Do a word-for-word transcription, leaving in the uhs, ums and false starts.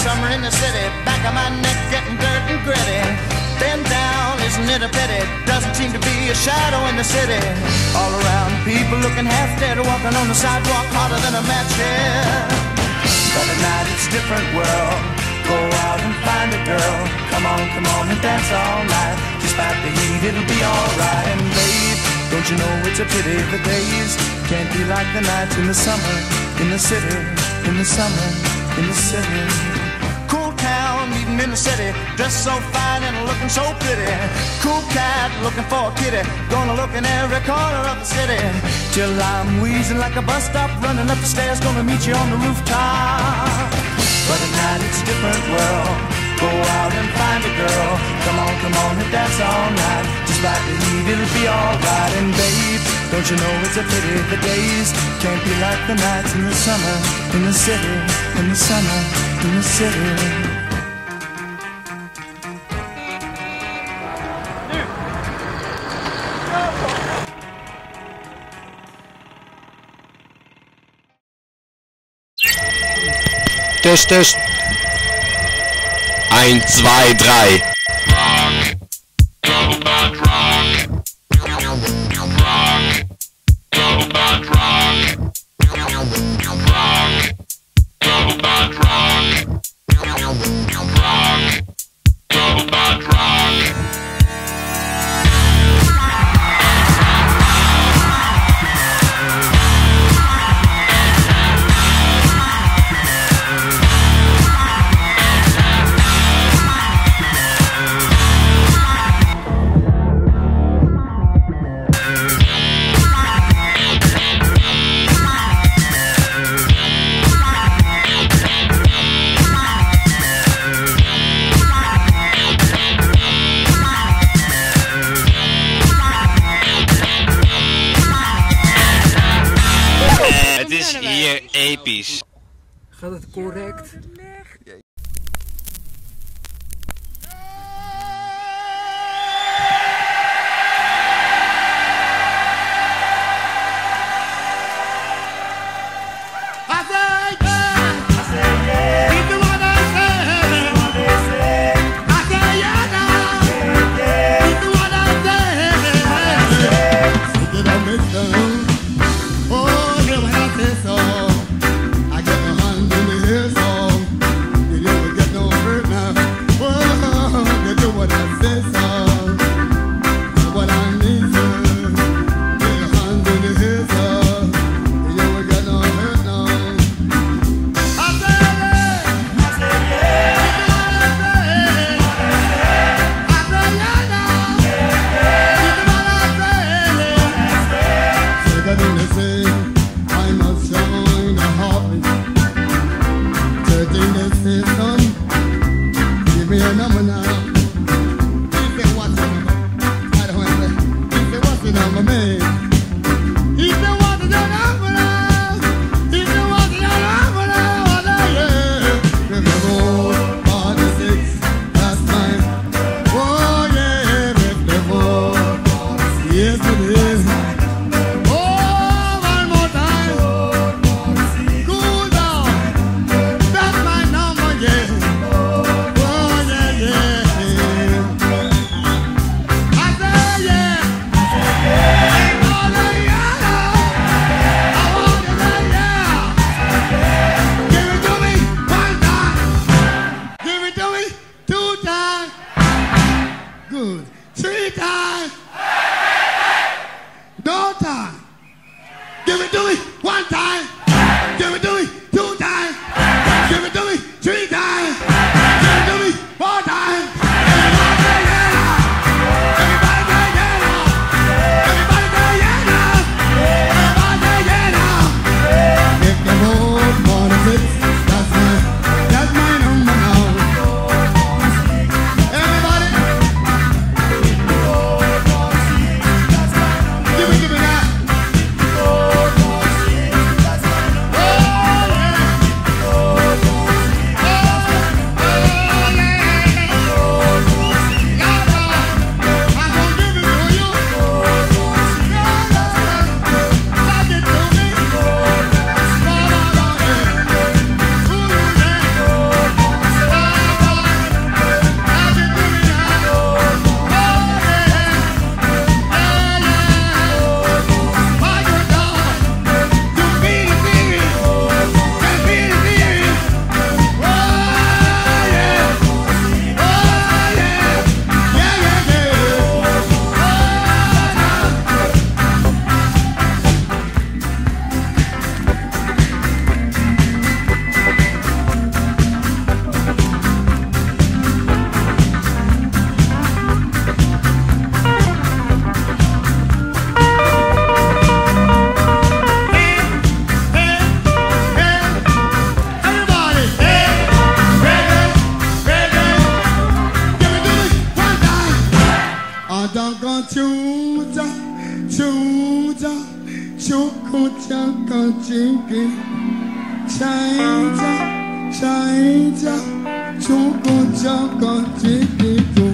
summer in the city, back of my neck getting dirt and gritty. Bend down, isn't it a pity? Doesn't seem to be a shadow in the city. All around, people looking half dead, walking on the sidewalk harder than a match here. But at night it's a different world. Go out and find a girl. Come on, come on and dance all night. Despite the heat, it'll be alright. And babe, don't you know it's a pity the days can't be like the nights in the summer, in the city, in the summer, in the city. Cool town, meeting in the city, dressed so fine and looking so pretty. Cool cat, looking for a kitty, gonna look in every corner of the city. Till I'm wheezing like a bus stop, running up the stairs, gonna meet you on the rooftop. But at night it's a different world. Go out and find a girl. Come on, come on and dance all night. Despite the heat, it'll be alright. And babe, don't you know it's a pity the days can't be like the nights in the summer, in the city, in the summer, in the city. Test, Test. Eins, zwei, drei. Rock, go bad rock. Rock, go bad rock. Rock, go bad rock. Rock, go bad rock. Het is hier episch. Gaat het correct? Oh, never had this song. I get my hand in the hair song. chiki, chaita, chaita, choco choco chiki.